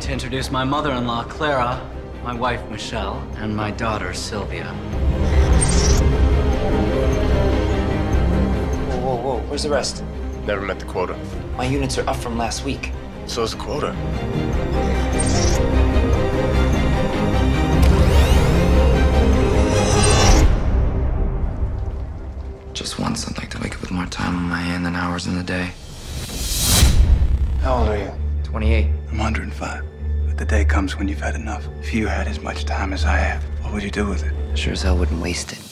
to introduce my mother-in-law, Clara, my wife, Michelle, and my daughter, Sylvia. Whoa, where's the rest? Never met the quota. My units are up from last week. So is the quota. Just once, I'd like to wake up with more time on my hand than hours in the day. How old are you? 28. I'm 105. But the day comes when you've had enough. If you had as much time as I have, what would you do with it? Sure as hell wouldn't waste it.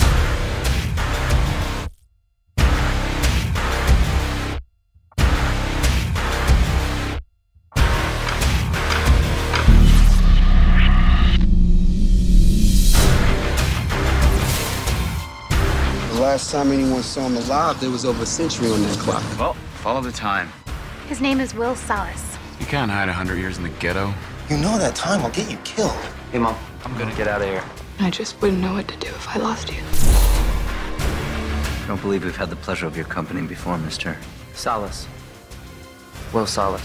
The last time anyone saw him alive, there was over a century on that clock. Well, follow the time. His name is Will Salas. You can't hide 100 years in the ghetto. You know that time will get you killed. Hey, Mom, I'm gonna get out of here. I just wouldn't know what to do if I lost you. I don't believe we've had the pleasure of your company before, Mr. Salas. Will Salas.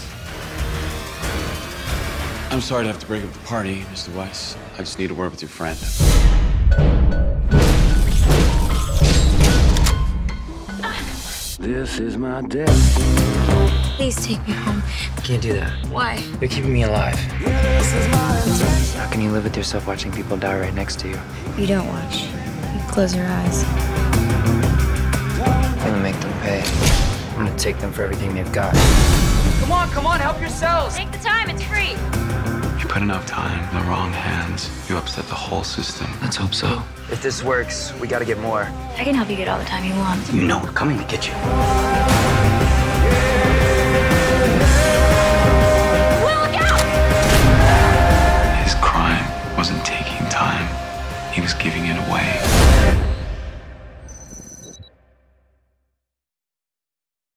I'm sorry to have to break up the party, Mr. Weiss. I just need a word with your friend. This is my destiny. Please take me home. Can't do that. Why? You're keeping me alive. How can you live with yourself watching people die right next to you? You don't watch. You close your eyes. I'm gonna make them pay. I'm gonna take them for everything they've got. Come on, help yourselves! Take the time, it's free. You put enough time in the wrong hands, you upset the whole system. Let's hope so. If this works, we gotta get more. I can help you get all the time you want. You know we're coming to get you. Will, look out! His crime wasn't taking time. He was giving it away.